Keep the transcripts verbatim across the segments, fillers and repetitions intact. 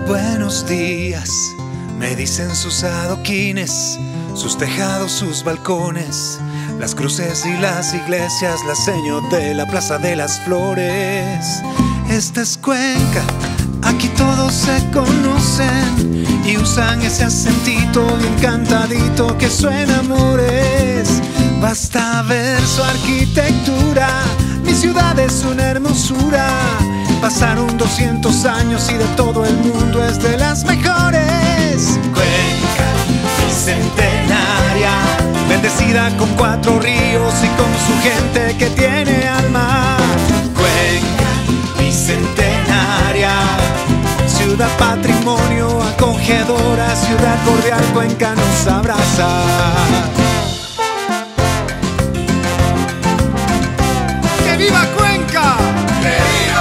Buenos días, me dicen sus adoquines, sus tejados, sus balcones, las cruces y las iglesias, la seño de la Plaza de las Flores. Esta es Cuenca, aquí todos se conocen y usan ese acentito bien cantadito que suena amores. Basta ver su arquitectura, mi ciudad es una hermosura. Pasaron doscientos años y de todo el mundo es de las mejores. Cuenca, bicentenaria, bendecida con cuatro ríos y con su gente que tiene alma. Cuenca, bicentenaria, ciudad patrimonio, acogedora, ciudad cordial, Cuenca nos abraza. ¡Que viva Cuenca! ¡Que viva!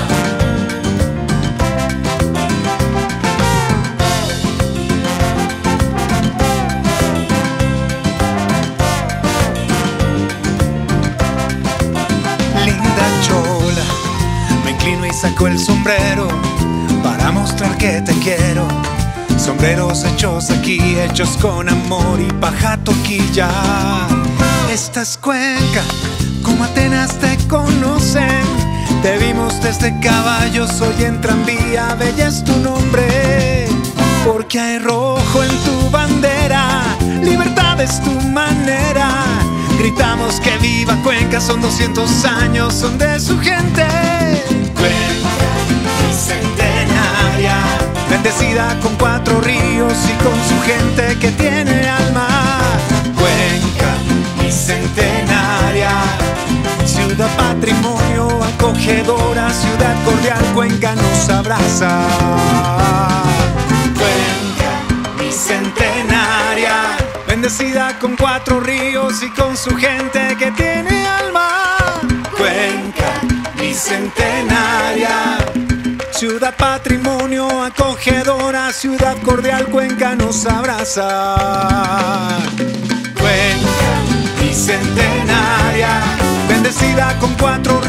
Linda chola, me inclino y saco el sombrero para mostrar que te quiero. Sombreros hechos aquí, hechos con amor y paja toquilla. Esta es Cuenca, como Atenas te conocen. Te vimos desde caballos, hoy en tranvía, bella es tu nombre. Porque hay rojo en tu bandera, libertad es tu manera. Gritamos que viva Cuenca, son doscientos años, son de su gente. Cuenca, bicentenaria, bendecida con cuatro ríos y con su gente que tiene alma. Cuenca, bicentenaria, ciudad patrimonio, acogedora, ciudad cordial, Cuenca nos abraza. Cuenca, bicentenaria, bendecida con cuatro ríos y con su gente que tiene alma. Cuenca, bicentenaria, ciudad patrimonio, acogedora, ciudad cordial, Cuenca nos abraza. Cuenca, bicentenaria, bendecida con cuatro